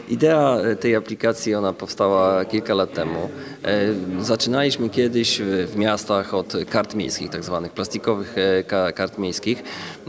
Idea tej aplikacji, ona powstała kilka lat temu. Zaczynaliśmy kiedyś w miastach od kart miejskich, tak zwanych plastikowych kart miejskich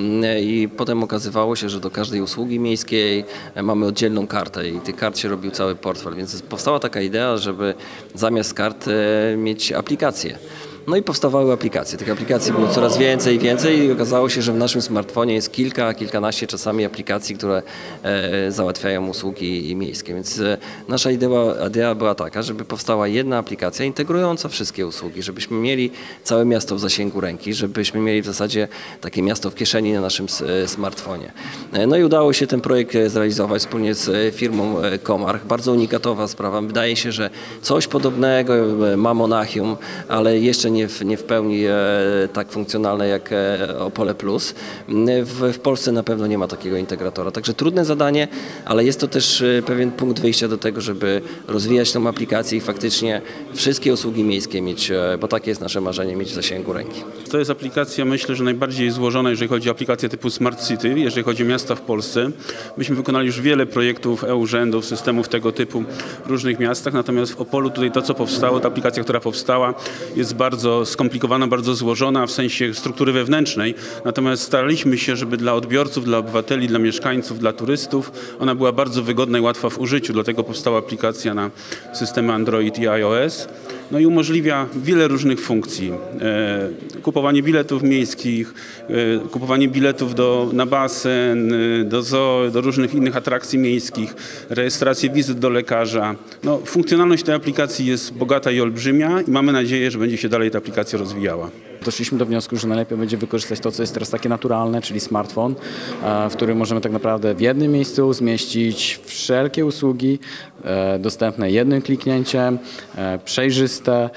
i potem okazywało się, że do każdej usługi miejskiej mamy oddzielną kartę i tych kart się robił cały portfel, więc powstała taka idea, żeby zamiast kart mieć aplikacje. No i powstawały aplikacje. Tych aplikacji było coraz więcej i więcej i okazało się, że w naszym smartfonie jest kilkanaście czasami aplikacji, które załatwiają usługi miejskie. Więc nasza idea była taka, żeby powstała jedna aplikacja integrująca wszystkie usługi, żebyśmy mieli całe miasto w zasięgu ręki, żebyśmy mieli w zasadzie takie miasto w kieszeni na naszym smartfonie. No i udało się ten projekt zrealizować wspólnie z firmą Comarch. Bardzo unikatowa sprawa. Wydaje się, że coś podobnego ma Monachium, ale jeszcze nie w pełni tak funkcjonalne jak Opole Plus. W Polsce na pewno nie ma takiego integratora. Także trudne zadanie, ale jest to też pewien punkt wyjścia do tego, żeby rozwijać tą aplikację i faktycznie wszystkie usługi miejskie mieć, bo takie jest nasze marzenie, mieć w zasięgu ręki. To jest aplikacja, myślę, że najbardziej złożona, jeżeli chodzi o aplikacje typu Smart City, jeżeli chodzi o miasta w Polsce. Myśmy wykonali już wiele projektów e-urzędów, systemów tego typu w różnych miastach, natomiast w Opolu tutaj to, co powstało, ta aplikacja, która powstała, jest bardzo skomplikowana, bardzo złożona w sensie struktury wewnętrznej, natomiast staraliśmy się, żeby dla odbiorców, dla obywateli, dla mieszkańców, dla turystów ona była bardzo wygodna i łatwa w użyciu, dlatego powstała aplikacja na systemy Android i iOS. No i umożliwia wiele różnych funkcji. Kupowanie biletów miejskich, kupowanie biletów na basen, do zoo, do różnych innych atrakcji miejskich, rejestrację wizyt do lekarza. No, funkcjonalność tej aplikacji jest bogata i olbrzymia i mamy nadzieję, że będzie się dalej ta aplikacja rozwijała. Doszliśmy do wniosku, że najlepiej będzie wykorzystać to, co jest teraz takie naturalne, czyli smartfon, w którym możemy tak naprawdę w jednym miejscu zmieścić wszelkie usługi dostępne jednym kliknięciem, przejrzyste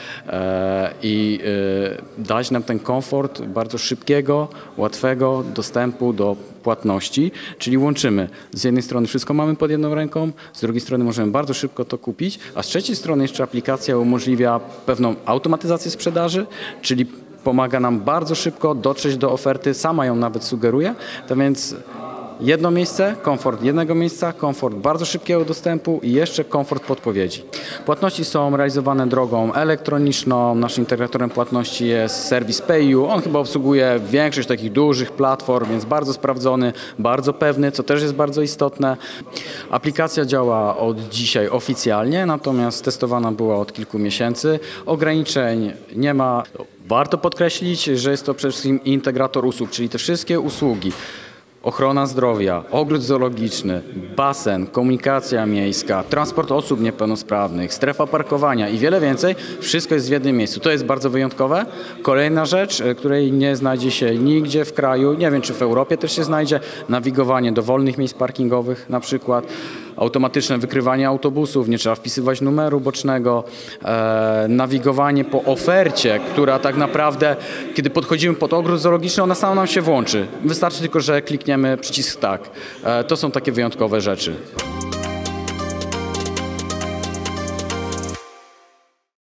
i dać nam ten komfort bardzo szybkiego, łatwego dostępu do płatności, czyli łączymy z jednej strony wszystko mamy pod jedną ręką, z drugiej strony możemy bardzo szybko to kupić, a z trzeciej strony jeszcze aplikacja umożliwia pewną automatyzację sprzedaży, czyli pomaga nam bardzo szybko dotrzeć do oferty, sama ją nawet sugeruje, to więc jedno miejsce, komfort jednego miejsca, komfort bardzo szybkiego dostępu i jeszcze komfort podpowiedzi. Płatności są realizowane drogą elektroniczną. Naszym integratorem płatności jest serwis PayU. On chyba obsługuje większość takich dużych platform, więc bardzo sprawdzony, bardzo pewny, co też jest bardzo istotne. Aplikacja działa od dzisiaj oficjalnie, natomiast testowana była od kilku miesięcy. Ograniczeń nie ma. Warto podkreślić, że jest to przede wszystkim integrator usług, czyli te wszystkie usługi. Ochrona zdrowia, ogród zoologiczny, basen, komunikacja miejska, transport osób niepełnosprawnych, strefa parkowania i wiele więcej. Wszystko jest w jednym miejscu. To jest bardzo wyjątkowe. Kolejna rzecz, której nie znajdzie się nigdzie w kraju, nie wiem czy w Europie też się znajdzie, nawigowanie do wolnych miejsc parkingowych na przykład, automatyczne wykrywanie autobusów, nie trzeba wpisywać numeru bocznego, nawigowanie po ofercie, która tak naprawdę, kiedy podchodzimy pod ogród zoologiczny, ona sama nam się włączy. Wystarczy tylko, że klikniemy przycisk tak. To są takie wyjątkowe rzeczy.